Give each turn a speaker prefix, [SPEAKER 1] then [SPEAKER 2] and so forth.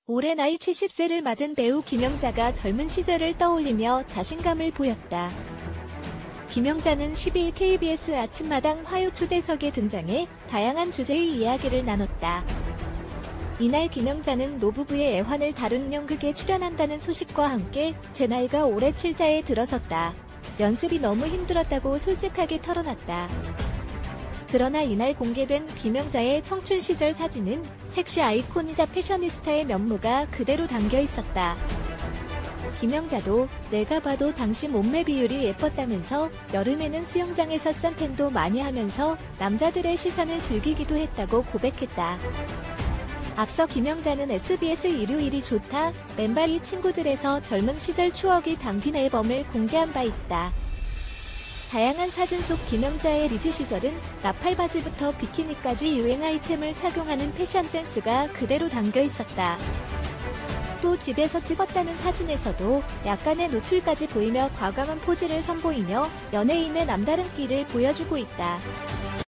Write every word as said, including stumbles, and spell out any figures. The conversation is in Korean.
[SPEAKER 1] 올해 나이 칠십 세를 맞은 배우 김영자가 젊은 시절을 떠올리며 자신감을 보였다. 김영자는 십이일 케이비에스 아침마당 화요 초대석에 등장해 다양한 주제의 이야기를 나눴다. 이날 김영자는 노부부의 애환을 다룬 연극에 출연한다는 소식과 함께 제 나이가 올해 칠자에 들어섰다. 연습이 너무 힘들었다고 솔직하게 털어놨다. 그러나 이날 공개된 김영자의 청춘 시절 사진은 섹시 아이콘이자 패셔니스타의 면모가 그대로 담겨 있었다. 김영자도 내가 봐도 당시 몸매 비율이 예뻤다면서 여름에는 수영장에서 선탠도 많이 하면서 남자들의 시선을 즐기기도 했다고 고백했다. 앞서 김영자는 에스비에스 일요일이 좋다, 맨발이 친구들에서 젊은 시절 추억이 담긴 앨범을 공개한 바 있다. 다양한 사진 속 김영자의 리즈 시절은 나팔바지부터 비키니까지 유행 아이템을 착용하는 패션 센스가 그대로 담겨 있었다. 또 집에서 찍었다는 사진에서도 약간의 노출까지 보이며 과감한 포즈를 선보이며 연예인의 남다른 끼를 보여주고 있다.